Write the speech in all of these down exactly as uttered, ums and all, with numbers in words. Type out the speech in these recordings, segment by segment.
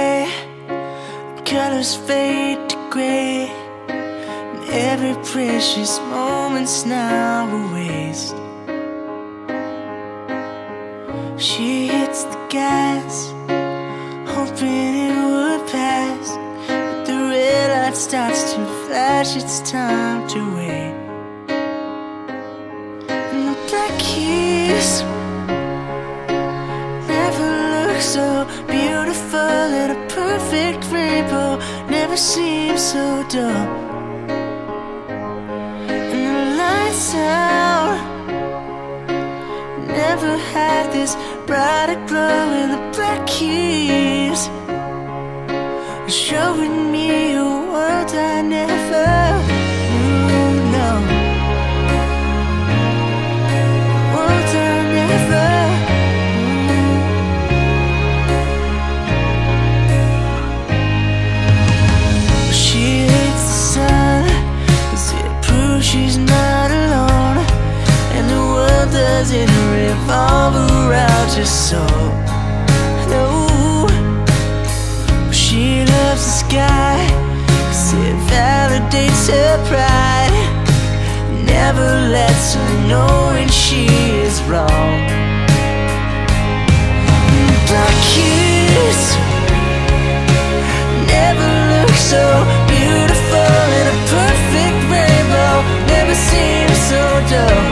day, colors fade to gray, and every precious moment's now a waste. She hits the gas, hoping it would pass, but the red light starts to flash. It's time to wait. And the black keys never look so beautiful, and a perfect rainbow never seems so dull. And the lights out never had this brighter glow, and the black keys are showing me a world I never knew. No, world I never knew. She hates the sun, 'cause it proves she's not alone, and the world doesn't revolve around her soul. No, she loves the sky, 'cause it validates her pride, never lets her know when she is wrong. Black keys never look so beautiful, and a perfect rainbow never seems so dull.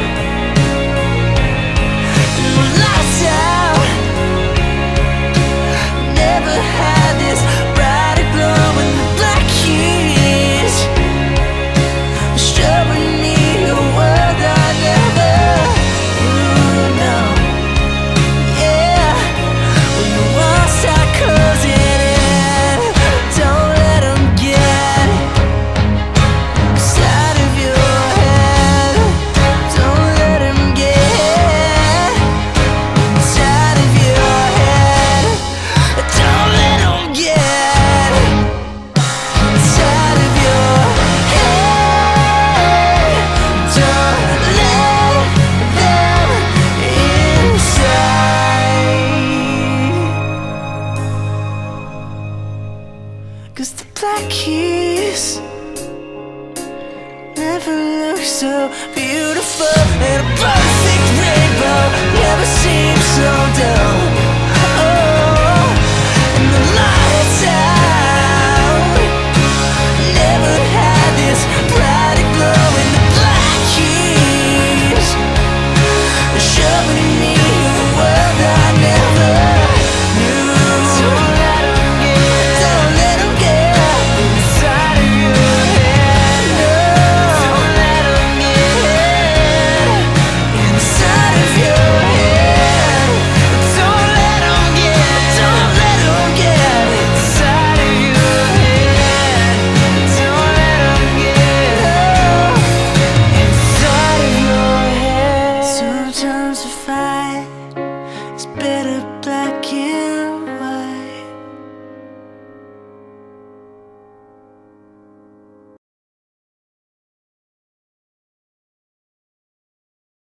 Cause the black keys never look so beautiful, and a perfect rainbow never seems so dull. Oh, and the lights out never had this bright glow, and the black keys are showing me a world I never knew. Don't let 'em get, don't let 'em get inside of your head. No, don't let 'em get inside of your head. Don't let 'em get, don't let 'em get inside of your head. Don't let 'em get inside of your head. Sometimes a fight is better